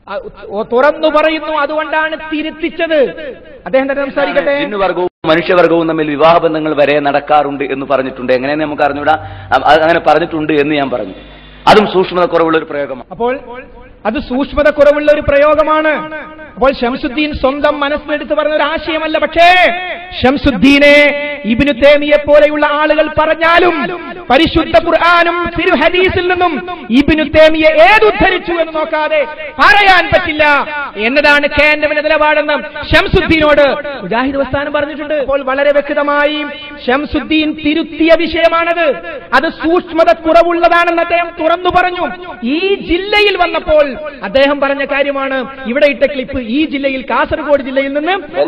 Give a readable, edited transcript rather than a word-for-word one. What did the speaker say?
തുറന്നു പറയുന്നു. അതുകൊണ്ടാണ് തിരുത്തിച്ചത്. അദ്ദേഹം തന്നെ സംസാരിക്കട്ടെ. ജിന്നുവർഗവും മനുഷ്യവർഗവും തമ്മിൽ വിവാഹബന്ധങ്ങൾ വരെ നടക്കാറുണ്ട് എന്ന് പറഞ്ഞിട്ടുണ്ട്. എങ്ങനെയെന്ന് നമുക്ക് അറിഞ്ഞൂടാ. അങ്ങനെ പറഞ്ഞിട്ടുണ്ട് എന്ന് ഞാൻ പറഞ്ഞു. അതും സൂക്ഷ്മത കുറവുള്ള ഒരു പ്രയോഗമാണ്. അപ്പോൾ അത് സൂക്ഷ്മത കുറവുള്ള ഒരു പ്രയോഗമാണ്. അപ്പോൾ ശംസുദ്ദീൻ സ്വന്തം മനസ്സിലെടുത്ത് പറഞ്ഞ ഒരു ആശയമല്ല. പക്ഷേ ശംസുദ്ദീനെ ഇബ്നു തൈമിയെ പോലെയുള്ള ആളുകൾ പറഞ്ഞാലും പരിശുദ്ധ ഖുർആനും തിരു ഹദീസിൽ നിന്നും ഇബ്നു തൈമിയെ ഏതുദ്ധരിച്ചു എന്ന് നോക്കാതെ പറയാൻ പറ്റില്ല എന്നതാണ് കേന്ദ്രത്തിന്റെ നിലപാടെന്ന് ശംസുദ്ദീനോട് മുജാഹിദ് പ്രസ്ഥാനം പറഞ്ഞിട്ടുണ്ട്. അപ്പോൾ വളരെ വ്യക്തമായി ശംസുദ്ദീൻ തിരുത്തിയ വിഷയമാണത്. അത് സൂക്ഷ്മത കുറവുള്ളതാണെന്ന് അദ്ദേഹം തുറന്നു പറഞ്ഞു. ഈ ജില്ലയിൽ വന്നപ്പോൾ അദ്ദേഹം പറഞ്ഞ കാര്യമാണ് ഇവിടെ ഇട്ട ക്ലിപ്പ്. ഈ ജില്ലയിൽ, കാസർഗോഡ് ജില്ലയിൽ നിന്ന്